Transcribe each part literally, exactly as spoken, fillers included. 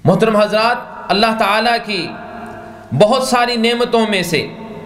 محترم حضرات، اللہ تعالیٰ کی بہت ساری نعمتوں میں سے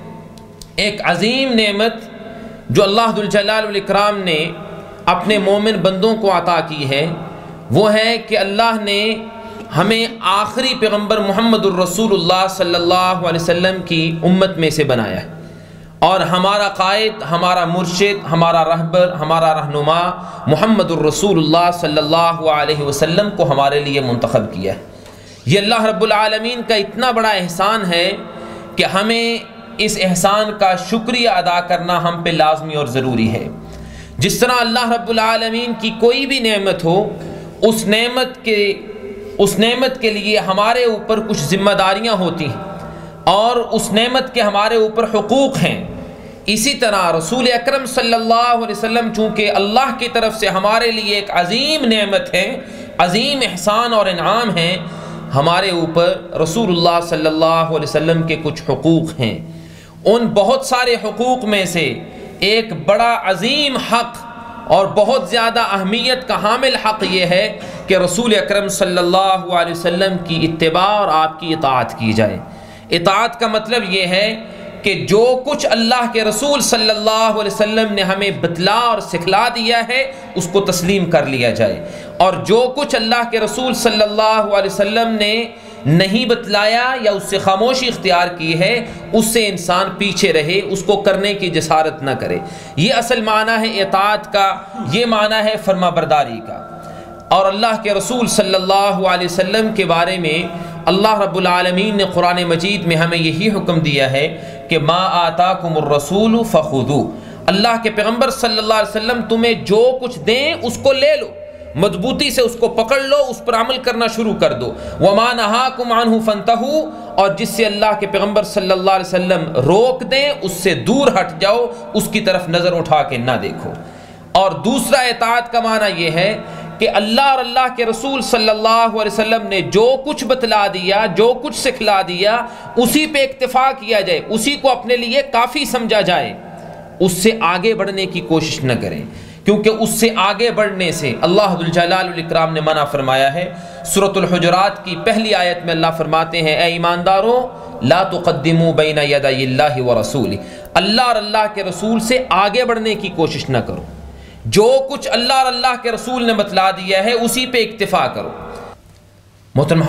ایک عظیم نعمت جو اللہ ذو الجلال والاکرام نے اپنے مومن بندوں کو عطا کی ہے، وہ ہے کہ اللہ نے ہمیں آخری پیغمبر محمد الرسول اللہ صلی اللہ علیہ وسلم کی امت میں سے بنایا ہے، اور ہمارا قائد، ہمارا مرشد، ہمارا رہبر، ہمارا رہنما محمد الرسول اللہ صلی اللہ علیہ وسلم کو ہمارے لیے منتخب کیا ہے۔ یہ اللہ رب العالمین کا اتنا بڑا احسان ہے کہ ہمیں اس احسان کا شکریہ ادا کرنا ہم پہ لازمی اور ضروری ہے۔ جس طرح اللہ رب العالمین کی کوئی بھی نعمت ہو، اس نعمت کے اس نعمت کے لیے ہمارے اوپر کچھ ذمہ داریاں ہوتی ہیں اور اس نعمت کے ہمارے اوپر حقوق ہیں۔ اسی طرح رسول اکرم صلی اللہ علیہ وسلم چونکہ اللہ کی طرف سے ہمارے لیے ایک عظیم نعمت ہے، عظیم احسان اور انعام ہے، ہمارے اوپر رسول اللہ صلی اللہ علیہ وسلم کے کچھ حقوق ہیں۔ ان بہت سارے حقوق میں سے ایک بڑا عظیم حق اور بہت زیادہ اہمیت کا حامل حق یہ ہے کہ رسول اکرم صلی اللہ علیہ وسلم کی اتباع اور آپ کی اطاعت کی جائے۔ اطاعت کا مطلب یہ ہے کہ جو کچھ اللہ کے رسول صلی اللہ علیہ وسلم نے ہمیں بتلا اور سکھلا دیا ہے اس کو تسلیم کر لیا جائے، اور جو کچھ اللہ کے رسول صلی اللہ علیہ وسلم نے نہیں بتلایا یا اس سے خاموشی اختیار کی ہے اس سے انسان پیچھے رہے، اس کو کرنے کی جسارت نہ کرے۔ یہ اصل معنی ہے اطاعت کا، یہ معنی ہے فرما برداری کا۔ اور اللہ کے رسول صلی اللہ علیہ وسلم کے بارے میں اللہ رب العالمین نے قرآن مجید میں ہمیں یہی حکم دیا ہے کہ ما آتاکم الرسول فخذوہ، اللہ کے پیغمبر صلی اللہ علیہ وسلم تمہیں جو کچھ دیں اس کو لے لو، مضبوطی سے اس کو پکڑ لو، اس پر عمل کرنا شروع کر دو۔ وما نہاکم عنہ فانتہوا، اور جس سے اللہ کے پیغمبر صلی اللہ علیہ وسلم روک دیں اس سے دور ہٹ جاؤ، اس کی طرف نظر اٹھا کے نہ دیکھو۔ اور دوسرا اطاعت کا معنی یہ ہے کہ اللہ اور اللہ کے رسول صلی اللہ علیہ وسلم نے جو کچھ بتلا دیا، جو کچھ سکھلا دیا، اسی پہ اکتفا کیا جائے، اسی کو اپنے لیے کافی سمجھا جائے، اس سے آگے بڑھنے کی کوشش نہ کریں، کیونکہ اس سے آگے بڑھنے سے اللہ ذو الجلال والاکرام نے منع فرمایا ہے۔ سورۃ الحجرات کی پہلی آیت میں اللہ فرماتے ہیں، اے ایمانداروں لا تقدموا بین یدی اللہ ورسولہ، اللہ اور اللہ کے رسول سے آگے بڑھنے کی کوشش نہ کرو، جو کچھ اللہ اور اللہ کے رسول نے بتلا دیا ہے اسی پہ اکتفا کرو۔ محترم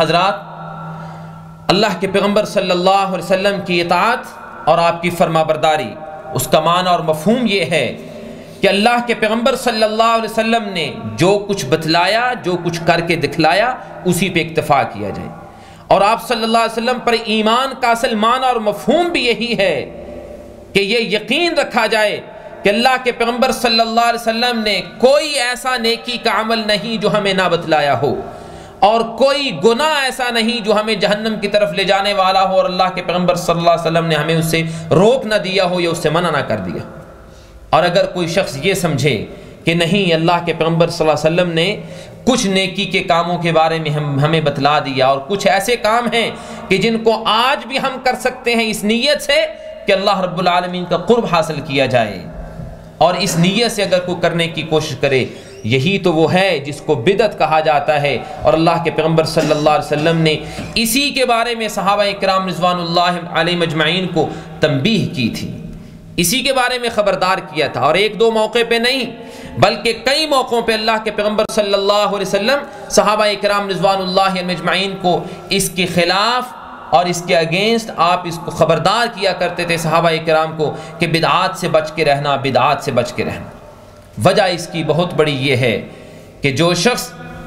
حضرات، اللہ کے پیغمبر صلی اللہ علیہ وسلم کی اطاعت اور آپ کی فرما برداری، اس کا معنی اور مفہوم یہ ہے کہ اللہ کے پیغمبر صلی اللہ علیہ وسلم نے جو کچھ بتلایا، جو کچھ کر کے دکھلایا، اسی پہ اکتفا کیا جائے۔ اور آپ صلی اللہ علیہ وسلم پر ایمان کا اصل معنی اور مفہوم بھی یہی ہے کہ یہ یقین رکھا جائے کہ اللہ کے پیغمبر صلی اللہ علیہ وسلم نے کوئی ایسا نیکی کا عمل نہیں جو ہمیں نہ بتلایا ہو، اور کوئی گناہ ایسا نہیں جو ہمیں جہنم کی طرف لے جانے والا ہو اور اللہ کے پیغمبر صلی اللہ علیہ وسلم نے ہمیں اس سے روک نہ دیا ہو یا اس سے منع نہ کر دیا۔ اور اگر کوئی شخص یہ سمجھے کہ نہیں، اللہ کے پیغمبر صلی اللہ علیہ وسلم نے کچھ نیکی کے کاموں کے بارے میں ہم ہمیں بتلا دیا، اور کچھ ایسے کام ہیں کہ جن کو آج بھی ہم کر سکتے ہیں اس نیت سے کہ اللہ رب العالمین کا قرب حاصل کیا جائے، اور اس نیت سے اگر کوئی کرنے کی کوشش کرے، یہی تو وہ ہے جس کو بدعت کہا جاتا ہے۔ اور اللہ کے پیغمبر صلی اللہ علیہ وسلم نے اسی کے بارے میں صحابہ کرام رضوان اللہ علیہم اجمعین کو تنبیہ کی تھی، اسی کے بارے میں خبردار کیا تھا، اور ایک دو موقع پہ نہیں بلکہ کئی موقعوں پہ اللہ کے پیغمبر صلی اللہ علیہ وسلم صحابہ کرام رضوان اللہ علیہم اجمعین کو اس کے خلاف اور اس کے اگینسٹ آپ اس کو خبردار کیا کرتے تھے صحابہ کرام کو کہ بدعات سے بچ کے رہنا، بدعات سے بچ کے رہنا۔ وجہ اس کی بہت بڑی یہ ہے کہ جو شخص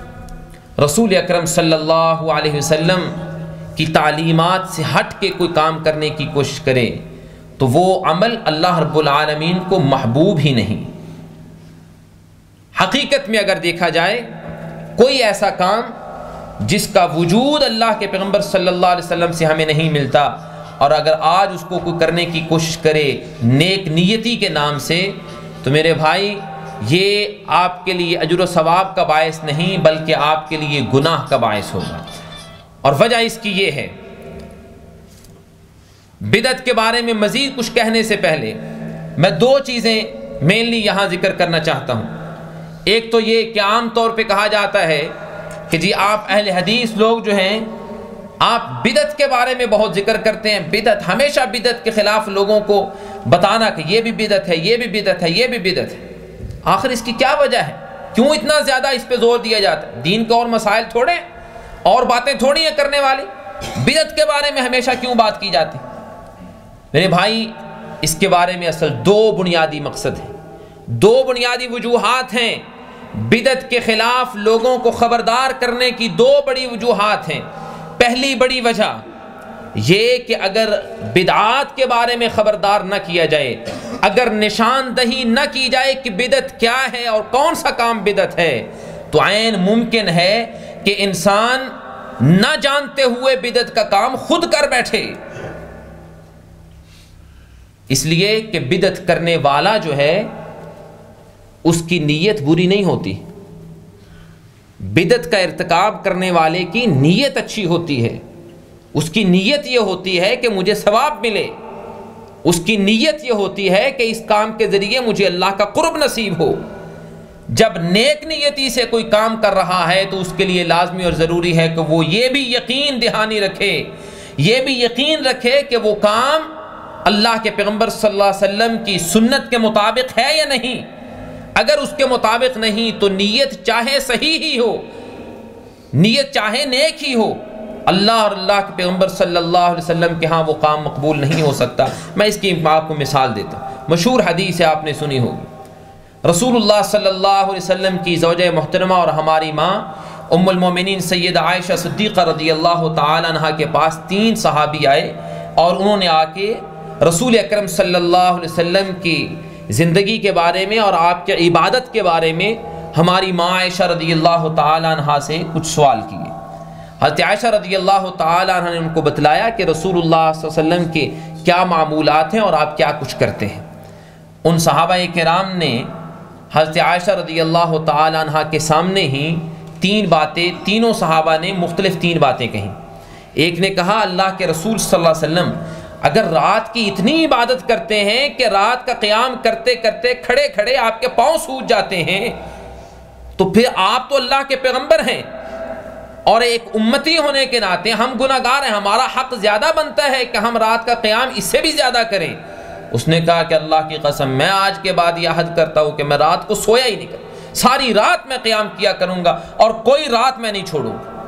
رسول اکرم صلی اللہ علیہ وسلم کی تعلیمات سے ہٹ کے کوئی کام کرنے کی کوشش کرے تو وہ عمل اللہ رب العالمین کو محبوب ہی نہیں۔ حقیقت میں اگر دیکھا جائے، کوئی ایسا کام جس کا وجود اللہ کے پیغمبر صلی اللہ علیہ وسلم سے ہمیں نہیں ملتا، اور اگر آج اس کو کوئی کرنے کی کوشش کرے نیک نیتی کے نام سے، تو میرے بھائی یہ آپ کے لیے اجر و ثواب کا باعث نہیں بلکہ آپ کے لیے گناہ کا باعث ہوگا۔ اور وجہ اس کی یہ ہے، بدعت کے بارے میں مزید کچھ کہنے سے پہلے میں دو چیزیں مینلی یہاں ذکر کرنا چاہتا ہوں۔ ایک تو یہ کہ عام طور پہ کہا جاتا ہے کہ جی آپ اہل حدیث لوگ جو ہیں آپ بدعت کے بارے میں بہت ذکر کرتے ہیں، بدعت، ہمیشہ بدعت کے خلاف لوگوں کو بتانا کہ یہ بھی بدعت ہے، یہ بھی بدعت ہے، یہ بھی بدعت ہے۔ آخر اس کی کیا وجہ ہے؟ کیوں اتنا زیادہ اس پہ زور دیا جاتا ہے؟ دین کے اور مسائل تھوڑے ہیں، اور باتیں تھوڑی ہیں کرنے والی، بدعت کے بارے میں ہمیشہ کیوں بات کی جاتی؟ میرے بھائی اس کے بارے میں اصل دو بنیادی مقصد ہیں، دو بنیادی وجوہات ہیں۔ بدعت کے خلاف لوگوں کو خبردار کرنے کی دو بڑی وجوہات ہیں۔ پہلی بڑی وجہ یہ کہ اگر بدعات کے بارے میں خبردار نہ کیا جائے، اگر نشاندہی نہ کی جائے کہ بدعت کیا ہے اور کون سا کام بدعت ہے، تو عین ممکن ہے کہ انسان نہ جانتے ہوئے بدعت کا کام خود کر بیٹھے۔ اس لیے کہ بدعت کرنے والا جو ہے اس کی نیت بری نہیں ہوتی، بدعت کا ارتکاب کرنے والے کی نیت اچھی ہوتی ہے۔ اس کی نیت یہ ہوتی ہے کہ مجھے ثواب ملے، اس کی نیت یہ ہوتی ہے کہ اس کام کے ذریعے مجھے اللہ کا قرب نصیب ہو۔ جب نیک نیتی سے کوئی کام کر رہا ہے تو اس کے لیے لازمی اور ضروری ہے کہ وہ یہ بھی یقین دہانی رکھے، یہ بھی یقین رکھے کہ وہ کام اللہ کے پیغمبر صلی اللہ علیہ وسلم کی سنت کے مطابق ہے یا نہیں۔ اگر اس کے مطابق نہیں تو نیت چاہے صحیح ہی ہو، نیت چاہے نیک ہی ہو، اللہ اور اللہ کے پیغمبر صلی اللہ علیہ وسلم کے ہاں وہ کام مقبول نہیں ہو سکتا۔ میں اس کی آپ کو مثال دیتا ہوں، مشہور حدیث ہے، آپ نے سنی ہوگی۔ رسول اللہ صلی اللہ علیہ وسلم کی زوجہ محترمہ اور ہماری ماں ام المومنین سیدہ عائشہ صدیقہ رضی اللہ تعالی عنہا کے پاس تین صحابی آئے اور انہوں نے آ کے رسول اکرم صلی اللہ علیہ وسلم کی زندگی کے بارے میں اور آپ کے عبادت کے بارے میں ہماری ماں عائشہ رضی اللہ تعالی عنہا سے کچھ سوال کیے۔ حضرت عائشہ رضی اللہ تعالی عنہ نے ان کو بتلایا کہ رسول اللہ صلی اللہ علیہ وسلم کے کیا معمولات ہیں اور آپ کیا کچھ کرتے ہیں۔ ان صحابہ کرام نے حضرت عائشہ رضی اللہ تعالی عنہ کے سامنے ہی تین باتیں، تینوں صحابہ نے مختلف تین باتیں کہیں۔ ایک نے کہا اللہ کے رسول صلی اللہ علیہ وسلم اگر رات کی اتنی عبادت کرتے ہیں کہ رات کا قیام کرتے کرتے کھڑے کھڑے آپ کے پاؤں سوج جاتے ہیں، تو پھر آپ تو اللہ کے پیغمبر ہیں اور ایک امتی ہونے کے ناطے ہم گناہگار ہیں، ہمارا حق زیادہ بنتا ہے کہ ہم رات کا قیام اس سے بھی زیادہ کریں۔ اس نے کہا کہ اللہ کی قسم میں آج کے بعد یہ عہد کرتا ہوں کہ میں رات کو سویا ہی نہیں کروں، ساری رات میں قیام کیا کروں گا اور کوئی رات میں نہیں چھوڑوں گا۔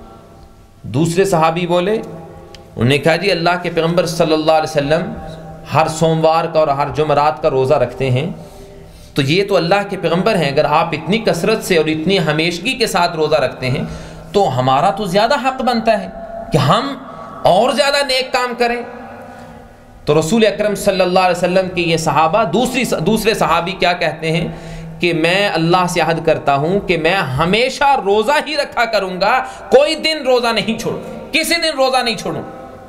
دوسرے صحابی بولے، انہوں نے کہا جی اللہ کے پیغمبر صلی اللہ علیہ وسلم ہر سوموار کا اور ہر جمعرات کا روزہ رکھتے ہیں، تو یہ تو اللہ کے پیغمبر ہیں، اگر آپ اتنی کثرت سے اور اتنی ہمیشگی کے ساتھ روزہ رکھتے ہیں تو ہمارا تو زیادہ حق بنتا ہے کہ ہم اور زیادہ نیک کام کریں۔ تو رسول اکرم صلی اللہ علیہ وسلم کے یہ صحابہ دوسری دوسرے صحابی کیا کہتے ہیں کہ میں اللہ سے عہد کرتا ہوں کہ میں ہمیشہ روزہ ہی رکھا کروں گا، کوئی دن روزہ نہیں چھوڑوں، کسی دن روزہ نہیں چھوڑوں۔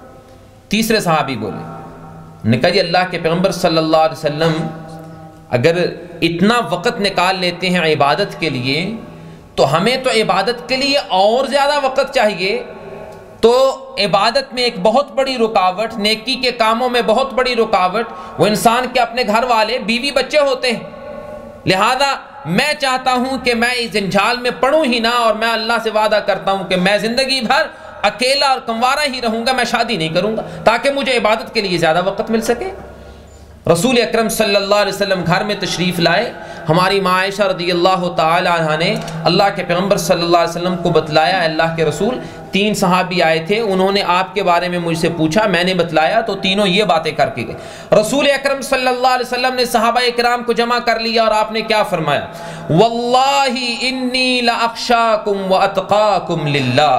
تیسرے صحابی بولے، نے کہا جی اللہ کے پیغمبر صلی اللہ علیہ وسلم اگر اتنا وقت نکال لیتے ہیں عبادت کے لیے تو ہمیں تو عبادت کے لیے اور زیادہ وقت چاہیے۔ تو عبادت میں ایک بہت بڑی رکاوٹ، نیکی کے کاموں میں بہت بڑی رکاوٹ وہ انسان کے اپنے گھر والے بیوی بچے ہوتے ہیں، لہذا میں چاہتا ہوں کہ میں اس جنجال میں پڑوں ہی نہ، اور میں اللہ سے وعدہ کرتا ہوں کہ میں زندگی بھر اکیلا اور کنوارا ہی رہوں گا، میں شادی نہیں کروں گا تاکہ مجھے عبادت کے لیے زیادہ وقت مل سکے۔ رسول اکرم صلی اللہ علیہ وسلم گھر میں تشریف لائے، ہماری ماں عائشہ رضی اللہ تعالی عنہا نے اللہ کے پیغمبر صلی اللہ علیہ وسلم کو بتلایا، اللہ کے رسول تین صحابی آئے تھے، انہوں نے آپ کے بارے میں مجھ سے پوچھا، میں نے بتلایا تو تینوں یہ باتیں کر کے گئے۔ رسول اکرم صلی اللہ علیہ وسلم نے صحابہ اکرام کو جمع کر لیا اور آپ نے کیا فرمایا؟ واللہ انی لاخشاکم واتقاکم للہ،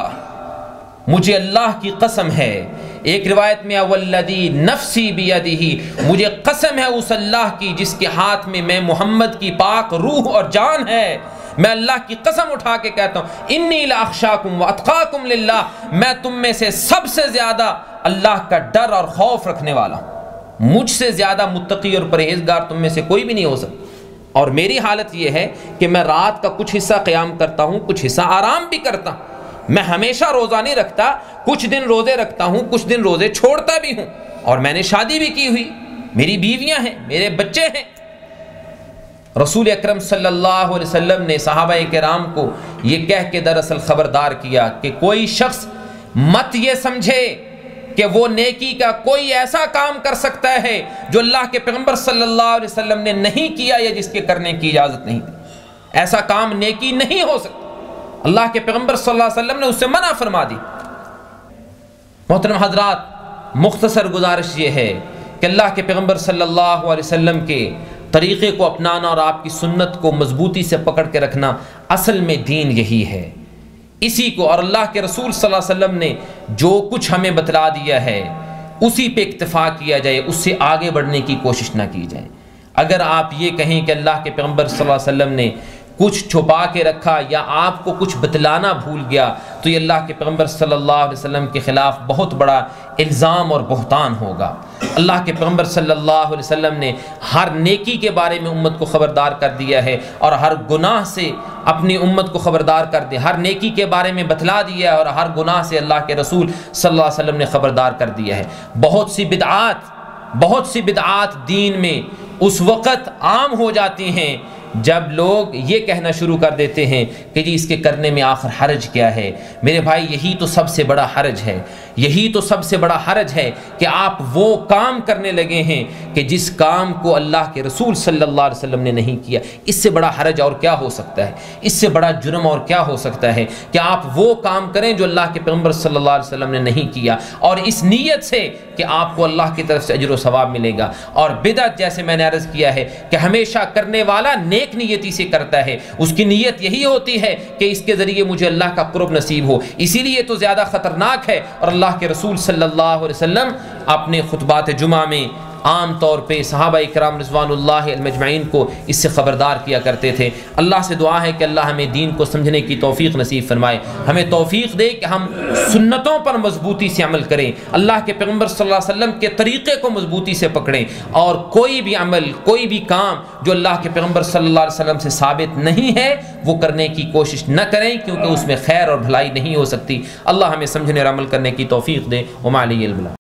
مجھے اللہ کی قسم ہے، ایک روایت میں والذی نفسی بیدہ، مجھے قسم ہے اس اللہ کی جس کے ہاتھ میں میں محمد کی پاک روح اور جان ہے، میں اللہ کی قسم اٹھا کے کہتا ہوں انی لاخشاکم واتقاکم للہ، میں تم میں سے سب سے زیادہ اللہ کا ڈر اور خوف رکھنے والا ہوں، مجھ سے زیادہ متقی اور پرہیزگار تم میں سے کوئی بھی نہیں ہو سکتا۔ اور میری حالت یہ ہے کہ میں رات کا کچھ حصہ قیام کرتا ہوں، کچھ حصہ آرام بھی کرتا ہوں، میں ہمیشہ روزہ نہیں رکھتا، کچھ دن روزے رکھتا ہوں، کچھ دن روزے چھوڑتا بھی ہوں، اور میں نے شادی بھی کی ہوئی، میری بیویاں ہیں، میرے بچے ہیں۔ رسول اکرم صلی اللہ علیہ وسلم نے صحابہ کرام کو یہ کہہ کے دراصل خبردار کیا کہ کوئی شخص مت یہ سمجھے کہ وہ نیکی کا کوئی ایسا کام کر سکتا ہے جو اللہ کے پیغمبر صلی اللہ علیہ وسلم نے نہیں کیا یا جس کے کرنے کی اجازت نہیں دی۔ ایسا کام نیکی نہیں ہو سکتا، اللہ کے پیغمبر صلی اللہ علیہ وسلم نے اس سے منع فرما دی۔ محترم حضرات، مختصر گزارش یہ ہے کہ اللہ کے پیغمبر صلی اللہ علیہ وسلم کے طریقے کو اپنانا اور آپ کی سنت کو مضبوطی سے پکڑ کے رکھنا اصل میں دین یہی ہے۔ اسی کو اور اللہ کے رسول صلی اللہ علیہ وسلم نے جو کچھ ہمیں بتلا دیا ہے اسی پہ اکتفا کیا جائے، اس سے آگے بڑھنے کی کوشش نہ کی جائے۔ اگر آپ یہ کہیں کہ اللہ کے پیغمبر صلی اللہ علیہ وسلم نے کچھ چھپا کے رکھا یا آپ کو کچھ بتلانا بھول گیا تو یہ اللہ کے پیغمبر صلی اللہ علیہ وسلم کے خلاف بہت بڑا الزام اور بہتان ہوگا۔ اللہ کے پیغمبر صلی اللہ علیہ وسلم نے ہر نیکی کے بارے میں امت کو خبردار کر دیا ہے اور ہر گناہ سے اپنی امت کو خبردار کر دیا، ہر نیکی کے بارے میں بتلا دیا ہے اور ہر گناہ سے اللہ کے رسول صلی اللہ علیہ وسلم نے خبردار کر دیا ہے۔ بہت سی بدعات بہت سی بدعات دین میں اس وقت عام ہو جاتی ہیں جب لوگ یہ کہنا شروع کر دیتے ہیں کہ جی اس کے کرنے میں آخر حرج کیا ہے۔ میرے بھائی، یہی تو سب سے بڑا حرج ہے، یہی تو سب سے بڑا حرج ہے کہ آپ وہ کام کرنے لگے ہیں کہ جس کام کو اللہ کے رسول صلی اللہ علیہ وسلم نے نہیں کیا۔ اس سے بڑا حرج اور کیا ہو سکتا ہے؟ اس سے بڑا جرم اور کیا ہو سکتا ہے کہ آپ وہ کام کریں جو اللہ کے پیغمبر صلی اللہ علیہ وسلم نے نہیں کیا، اور اس نیت سے کہ آپ کو اللہ کی طرف سے اجر و ثواب ملے گا۔ اور بدعت، جیسے میں نے عرض کیا ہے کہ ہمیشہ کرنے والا نیک نیتی سے کرتا ہے، اس کی نیت یہی ہوتی ہے کہ اس کے ذریعے مجھے اللہ کا قرب نصیب ہو، اسی لیے تو زیادہ خطرناک ہے۔ اور اللہ کے رسول صلی اللہ علیہ وسلم اپنے خطبات جمعہ میں عام طور پہ صحابہ اکرام رضوان اللہ مجمعین کو اس سے خبردار کیا کرتے تھے۔ اللہ سے دعا ہے کہ اللہ ہمیں دین کو سمجھنے کی توفیق نصیب فرمائے، ہمیں توفیق دے کہ ہم سنتوں پر مضبوطی سے عمل کریں، اللہ کے پیغمبر صلی اللہ علیہ وسلم کے طریقے کو مضبوطی سے پکڑیں، اور کوئی بھی عمل، کوئی بھی کام جو اللہ کے پیغمبر صلی اللہ علیہ وسلم سے ثابت نہیں ہے وہ کرنے کی کوشش نہ کریں، کیونکہ اس میں خیر اور بھلائی نہیں ہو سکتی۔ اللہ ہمیں سمجھنے اور عمل کرنے کی توفیق دے۔ وما علی البلاغ۔